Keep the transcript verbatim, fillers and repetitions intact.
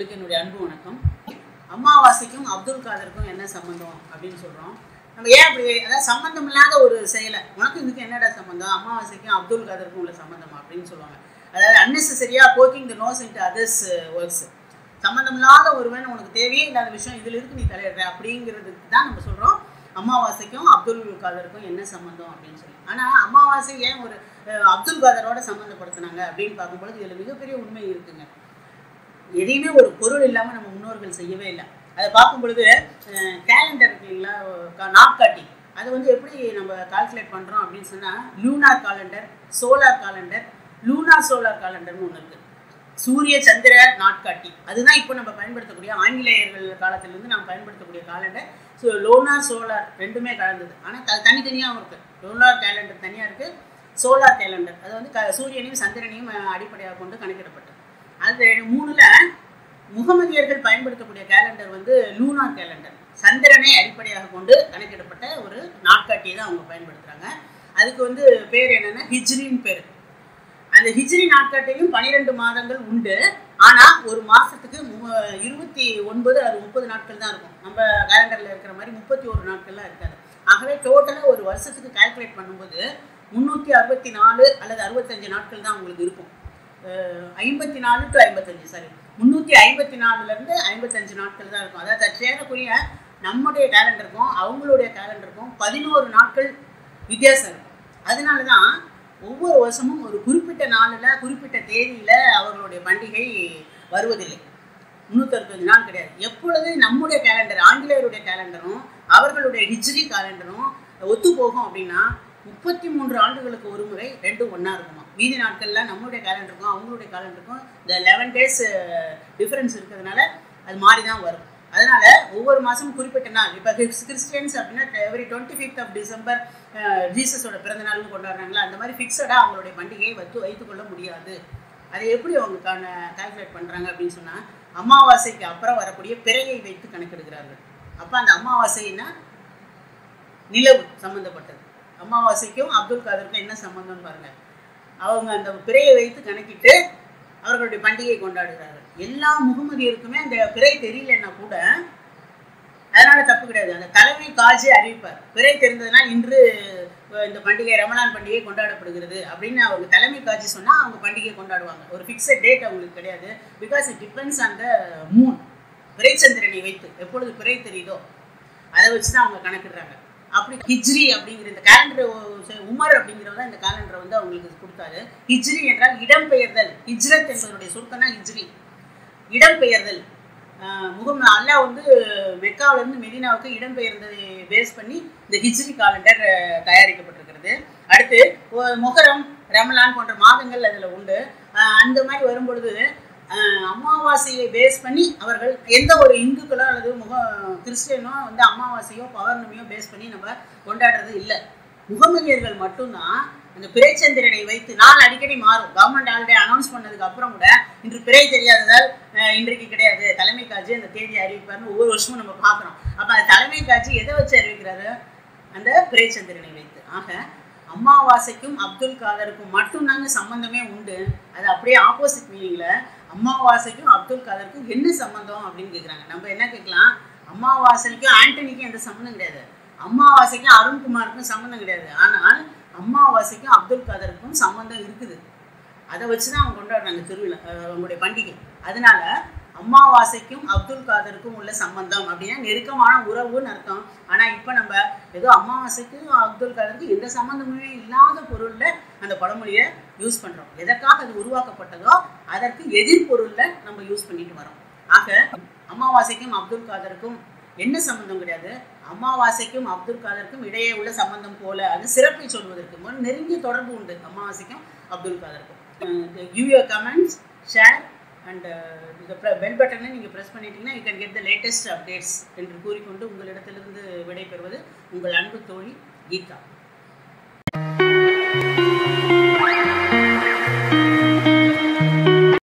நேயர்களுக்கு என்னுடைய அன்பு வணக்கம். அமாவாசைக்கும் அப்துல் காதருக்கும் என்ன சம்பந்தம் அப்படின்னு சொல்கிறோம். நம்ம ஏன் அப்படி, அதாவது சம்மந்தம் இல்லாத ஒரு செயலை உனக்கு இதுக்கு என்னடா சம்மந்தம், அமாவாசைக்கும் அப்துல் காதருக்கும் உள்ள சம்மந்தம் அப்படின்னு சொல்லுவாங்க. அதாவது அன்னெசரியாக poking the nose into others works. சம்மந்தம் இல்லாத ஒருவன் உனக்கு தேவையே இல்லாத விஷயம் இதில் இருக்கு, நீ தலையிடுற அப்படிங்கிறதுக்கு தான் நம்ம சொல்கிறோம் அமாவாசைக்கும் அப்துல் காதருக்கும் என்ன சம்மந்தம் அப்படின்னு சொல்லி. ஆனால் அமாவாசை ஏன் ஒரு அப்துல் காதரோட சம்மந்தப்படுத்தினாங்க அப்படின்னு பார்க்கும்பொழுது இதில் மிகப்பெரிய உண்மை இருக்குங்க. எதையுமே ஒரு பொருள் இல்லாமல் நம்ம முன்னோர்கள் செய்யவே இல்லை. அதை பார்க்கும் பொழுது கேலண்டர் இருக்குங்களா, நாட்காட்டி, அதை வந்து எப்படி நம்ம கால்குலேட் பண்ணுறோம் அப்படின்னு சொன்னால் lunar calendar, solar calendar, lunar solar காலண்டர்னு ஒன்று இருக்குது. சூரிய சந்திர நாட்காட்டி அதுதான் இப்போ நம்ம பயன்படுத்தக்கூடிய ஆங்கிலேயர்கள் காலத்திலேருந்து நம்ம பயன்படுத்தக்கூடிய காலண்டர். ஸோ லூனார் சோலார் ரெண்டுமே கலந்தது. ஆனால் அது தனித்தனியாகவும் இருக்குது. லூனார் கேலண்டர் தனியாக இருக்குது, சோலார் கேலண்டர் அது வந்து க சூரியனையும் சந்திரனையும் அடிப்படையாக கொண்டு கணக்கிடப்பட்டது. அது மூணுல முகமதியர்கள் பயன்படுத்தக்கூடிய கேலண்டர் வந்து லூனார் கேலண்டர், சந்திரனை அடிப்படையாக கொண்டு கணக்கிடப்பட்ட ஒரு நாட்காட்டியை தான் அவங்க பயன்படுத்துகிறாங்க. அதுக்கு வந்து பேர் என்னென்னா ஹிஜ்ரின்னு பேர். அந்த ஹிஜ்ரி நாட்காட்டிலையும் பன்னிரெண்டு மாதங்கள் உண்டு. ஆனால் ஒரு மாதத்துக்கு இருபத்தி ஒன்பது அது முப்பது நாட்கள் தான் இருக்கும். நம்ம கேலண்டரில் இருக்கிற மாதிரி முப்பத்தி ஒரு நாட்கள்லாம் இருக்காது. ஆகவே டோட்டலாக ஒரு வருஷத்துக்கு கால்குலேட் பண்ணும்போது முந்நூற்றி அறுபத்தி நாலு அல்லது அறுபத்தஞ்சு நாட்கள் தான் உங்களுக்கு இருக்கும். ஐம்பத்தி நாலு டு ஐம்பத்தஞ்சு சாரி முந்நூற்றி ஐம்பத்தி நாலுலேருந்து ஐம்பத்தஞ்சு நாட்கள் தான் இருக்கும். அதாவது சேரக்கூடிய நம்முடைய கேலண்டருக்கும் அவங்களுடைய கேலண்டருக்கும் பதினோரு நாட்கள் வித்தியாசம் இருக்கும். அதனால தான் ஒவ்வொரு வருஷமும் ஒரு குறிப்பிட்ட நாளில் குறிப்பிட்ட தேதியில் அவர்களுடைய பண்டிகை வருவதில்லை. முந்நூற்றி அறுபத்தஞ்சு நாள் கிடையாது. எப்பொழுது நம்முடைய கேலண்டர் ஆங்கிலேயருடைய கேலண்டரும் அவர்களுடைய ஹிஜ்ரி கேலண்டரும் ஒத்து போகும் அப்படின்னா முப்பத்தி மூன்று ஆண்டுகளுக்கு ஒரு முறை ரெண்டும் ஒன்றா இருக்குமா. மீதி நாட்களில் நம்மளுடைய கேலண்டருக்கும் அவங்களுடைய கேலண்டருக்கும் இந்த லெவன் டேஸ் டிஃப்ரென்ஸ் இருக்கிறதுனால அது மாறி தான் வரும். அதனால் ஒவ்வொரு மாதமும் குறிப்பிட்ட நாள், இப்போ கிறிஸ்டியன்ஸ் அப்படின்னா every twenty fifth of December ஜீசஸோட பிறந்த நாள்னு கொண்டாடுறாங்களா, அந்த மாதிரி ஃபிக்ஸடாக அவங்களுடைய பண்டிகையை வைத்து வைத்துக்கொள்ள முடியாது. அதை எப்படி அவங்க கால்குலேட் பண்ணுறாங்க அப்படின்னு சொன்னால் அமாவாசைக்கு அப்புறம் வரக்கூடிய பிறையை வைத்து கணக்கெடுக்கிறார்கள். அப்போ அந்த அமாவாசைன்னா நிலவு சம்மந்தப்பட்டது. அமாவாசைக்கும் அப்துல் காதருக்கும் என்ன சம்மந்தம்னு பாருங்கள். அவங்க அந்த பிறையை வைத்து கணக்கிட்டு அவர்களுடைய பண்டிகையை கொண்டாடுகிறார்கள். எல்லா முகமதியருக்குமே அந்த பிறை தெரியலன்னா கூட அதனால் தப்பு கிடையாது. அந்த தலைமை காஜி அறிவிப்பார், பிறை தெரிந்ததுனால் இன்று இந்த பண்டிகை ரமலான் பண்டிகை கொண்டாடப்படுகிறது அப்படின்னு அவங்க தலைமை காஜி சொன்னால் அவங்க பண்டிகையை கொண்டாடுவாங்க. ஒரு ஃபிக்ஸட் டேட் அவங்களுக்கு கிடையாது. Because it depends on the moon. பிறை சந்திரனை வைத்து எப்பொழுது பிறை தெரியுதோ அதை வச்சு தான் அவங்க கணக்கிடுறாங்க. அப்படி ஹிஜ்ரி அப்படிங்கிற இந்த கேலண்டர் உமர் அப்படிங்கிறவங்க இந்த கேலண்டரை வந்து அவங்களுக்கு கொடுத்தாரு. ஹிஜ்ரி என்றால் இடம்பெயர்தல். ஹிஜ்ரத் என்பதனுடைய சுருக்கம் தான் ஹிஜ்ரி, இடம்பெயர்தல். முகம் அல்லாஹ் வந்து மெக்காவிலிருந்து மெதினாவுக்கு இடம்பெயர்ந்ததை பேஸ் பண்ணி இந்த ஹிஜ்ரி காலண்டர் தயாரிக்கப்பட்டிருக்கிறது. அடுத்து மொஹரம், ரமலான் போன்ற மாதங்கள் அதில் உண்டு. அந்த மாதிரி வரும்பொழுது அமாவாசையை பேஸ் பண்ணி அவர்கள் எந்த ஒரு இந்துக்களோ அல்லது முக கிறிஸ்டியனோ வந்து அமாவாசையோ பௌர்ணமியோ பேஸ் பண்ணி நம்ம கொண்டாடுறது இல்லை. முகமதியர்கள் மட்டும்தான் அந்த பிறைச்சந்திரனை வைத்து நாள் அடிக்கடி மாறும். கவர்மெண்ட் ஹாலிடே அனௌன்ஸ் பண்ணதுக்கு அப்புறம் கூட இன்று பிறை தெரியாததால் இன்றைக்கு கிடையாது, தலைமை காட்சி அந்த தேதியை அறிவிப்பார்னு ஒவ்வொரு வருஷமும் நம்ம பார்க்குறோம். அப்போ அந்த தலைமை காட்சி எதை வச்சு அறிவிக்கிறாரு? அந்த பிறைச்சந்திரனை வைத்து. ஆக அமாவாசைக்கும் அப்துல் காதருக்கும் மட்டும்தாங்க சம்மந்தமே உண்டு. அது அப்படியே ஆப்போசிட் மீனிங்கில் அமாவாசைக்கும் அப்துல் காதருக்கும் என்ன சம்மந்தம் அப்படின்னு கேட்குறாங்க. நம்ம என்ன கேட்கலாம், அமாவாசைக்கும் ஆண்டனிக்கும் எந்த சம்மந்தம் கிடையாது, அமாவாசைக்கும் அருண்குமாருக்கும் சம்மந்தம் கிடையாது. ஆனால் அமாவாசைக்கும் அப்துல் காதருக்கும் சம்மந்தம் இருக்குது. அதை வச்சு தான் அவங்க கொண்டாடுறாங்க திருவிழா, அவங்களுடைய பண்டிகை. அதனால அமாவாசைக்கும் அப்துல் காதருக்கும் உள்ள சம்பந்தம் அப்படின்னா நெருக்கமான உறவுன்னு அர்த்தம். ஆனால் இப்போ நம்ம ஏதோ அமாவாசைக்கும் அப்துல் காதருக்கும் எந்த சம்மந்தமுமே இல்லாத பொருளில் அந்த பழமொழியை யூஸ் பண்ணுறோம். எதற்காக அது உருவாக்கப்பட்டதோ அதற்கு எதிர்பொருளில் நம்ம யூஸ் பண்ணிட்டு வரோம். ஆக அமாவாசைக்கும் அப்துல் காதருக்கும் என்ன சம்பந்தம் கிடையாது. அமாவாசைக்கும் அப்துல் காதருக்கும் இடையே உள்ள சம்பந்தம் போல அது சிறப்பை சொல்வதற்கு நெருங்கிய தொடர்பு உண்டு அமாவாசைக்கும் அப்துல் காதருக்கும். Give your comments, share and இந்த பெல் பட்டனை நீங்கள் ப்ரெஸ் பண்ணிட்டீங்கன்னா you can get the latest updates என்று கூறிக்கொண்டு உங்களிடத்திலிருந்து விடைபெறுவது உங்கள் அன்பு தோழி கீதா.